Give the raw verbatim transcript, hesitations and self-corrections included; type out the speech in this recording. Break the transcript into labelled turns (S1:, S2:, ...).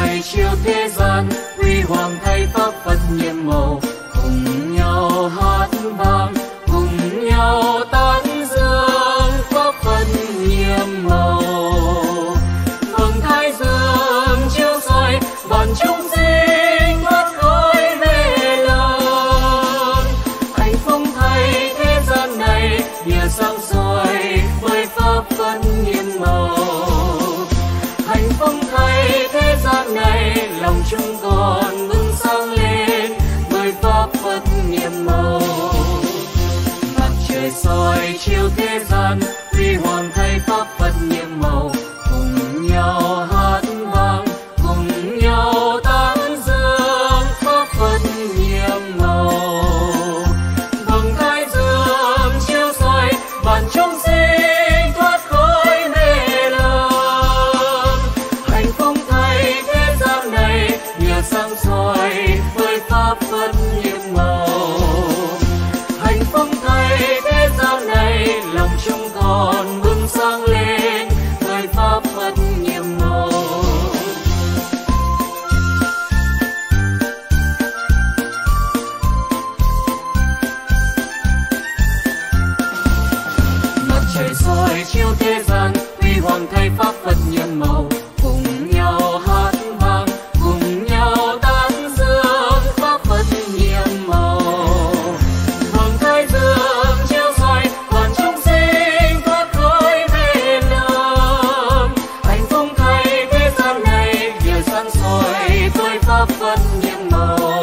S1: soi chiếu thế gian, huy hoàng thay pháp Phật nhiệm màu, cùng nhau hát vang, cùng nhau tán dương pháp Phật nhiệm màu. Vầng thái dương chiếu soi vạn chúng sinh thoát khỏi mê lầm. Hạnh phúc thay thế gian này nhờ sáng soi với pháp Phật nhiệm màu. Hạnh phúc thay thế gian này lòng chúng con bừng sáng lên với pháp Phật nhiệm màu. Mặt trời soi chiếu thế gian, huy hoàng thay pháp Phật nhiệm màu, cùng nhau hát vang, cùng nhau tán dương pháp Phật nhiệm màu. Vầng thái dương chiếu soi vạn chúng sinh thoát khỏi mê lầm. Hạnh phúc thay thế gian này nhờ sáng soi với pháp Phật nhiệm màu. Hạnh phúc thay thế gian này lòng chúng con bừng sáng lên với pháp Phật nhiệm màu. Mặt trời soi chiếu thế gian, huy hoàng thay pháp Phật nhiệm màu, cùng nhau hát vang, cùng nhau tán dương pháp Phật nhiệm màu. Vầng thái dương chiếu soi vạn chúng sinh thoát khỏi mê lầm. Hạnh phúc thay thế gian này nhờ sáng soi với pháp Phật nhiệm màu.